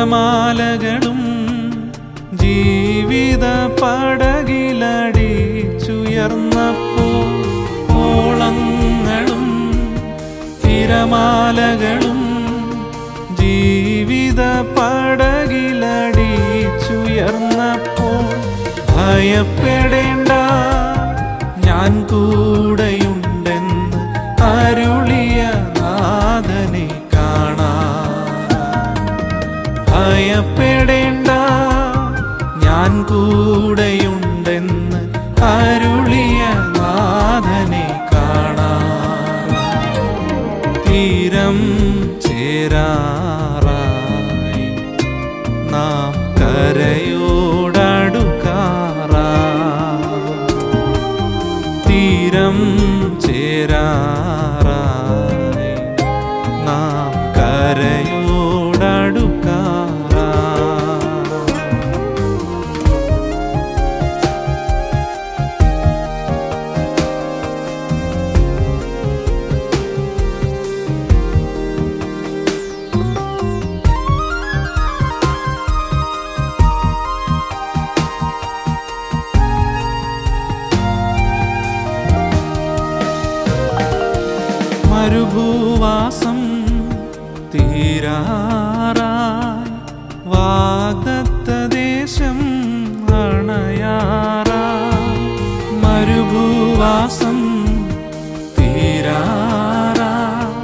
തിരമാലകളും ജീവിത പടകിലടിച്ചുയർന്നപ്പോൾ ഓളങ്ങളും തിരമാലകളും ജീവിത പടകിലടിച്ചുയർന്നപ്പോൾ ഭയപ്പെടേണ്ട ഞാൻ കൂടെയുണ്ടെന്ന് അരുളിയ നാഥനെ കാണാൻ. ഭയപ്പെടേണ്ട ഞാൻ കൂടെയുണ്ടെന്ന് അരുളിയ നാഥനെ കാണാൻ. തീരം ചേരാറായി നാം കരയോടടുക്കാറായി. തീരം ചേരാറായി നാം കരയോടടുക്കാറായി. മരുഭൂവാസം തീരാറായി വാഗ്ദത്തദേശം അണയാറായി. മരുഭൂവാസം തീരാറായി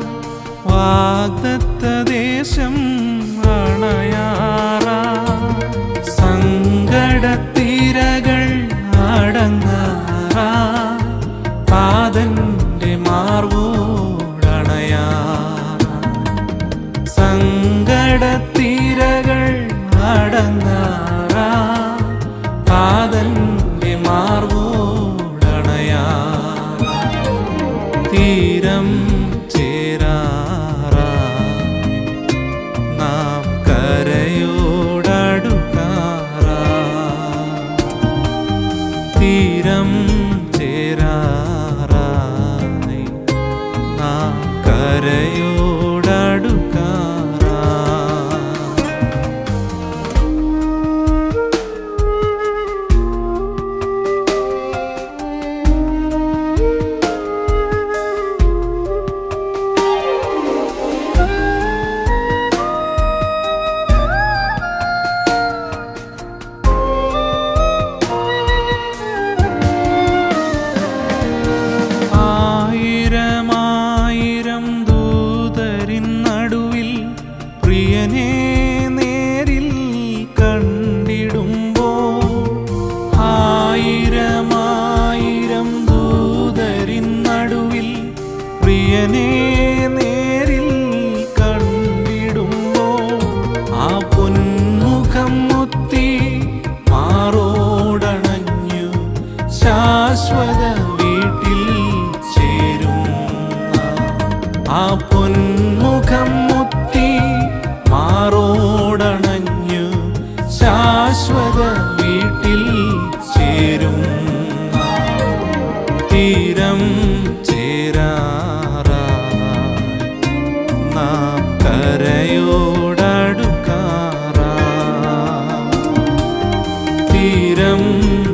വാഗ്ദത്തദേശം അണയാറായി. സങ്കടത്തിരകൾ അടങ്ങാറായി പാദന്റെ മാർവോ സങ്കടത്തിരകൾ അടങ്ങാറാ പാദന്റെ മാർവോടണയാ. തീരം ചേരാറായി നാം കരയോടടുക്കാറാ. തീരം ചേരാറായി നാം കരയോടടുക്കാറാ. ആയിരമായിരം ദൂതരിൻ നടുവിൽ പ്രിയനെ നേരിൽ കണ്ടിടുമ്പോൾ, ആയിരമായിരം ദൂതരിൻ നടുവിൽ പ്രിയനെ നേരിൽ കണ്ടിടുമ്പോൾ, ആ പൊന്മുഖം മുത്തി മാറോടണഞ്ഞു ശാശ്വത വീട്ടിൽ ചേരും. ആ പൊന്മുഖം മുത്തി മാറോടണഞ്ഞു ശാശ്വത വീട്ടിൽ ചേരും. തീരം ചേരാറായി നാം കരയോടടുക്കാറായി. തീരം